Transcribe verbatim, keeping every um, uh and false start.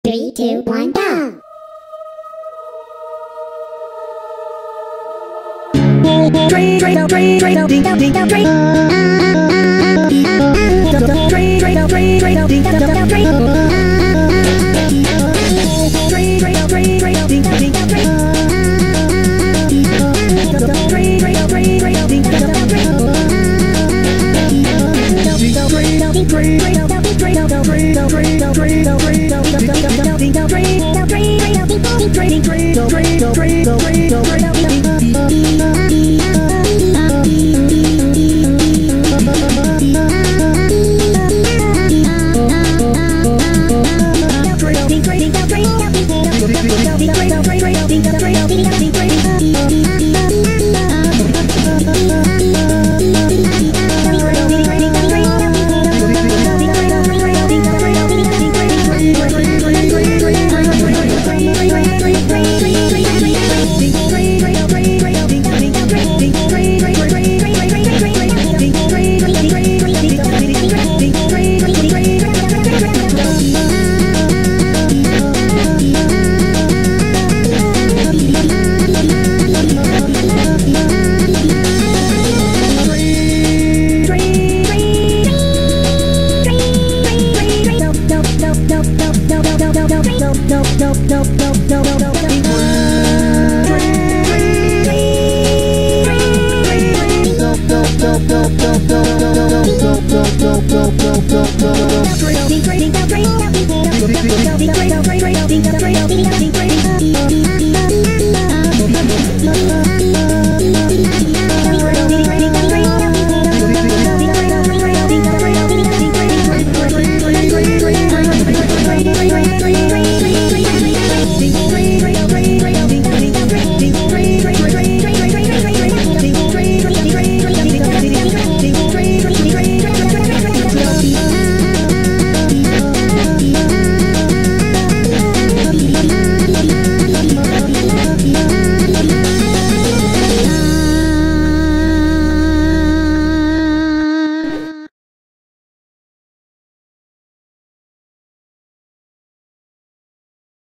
Three, two, one, go! Train, train, train, train, ding, ding, ding, train. Train, train, train, train, ding, ding, train. Train, train, train, train, ding, ding, train. Train, train, train, train, ding, ding, train. Train, train, train, train,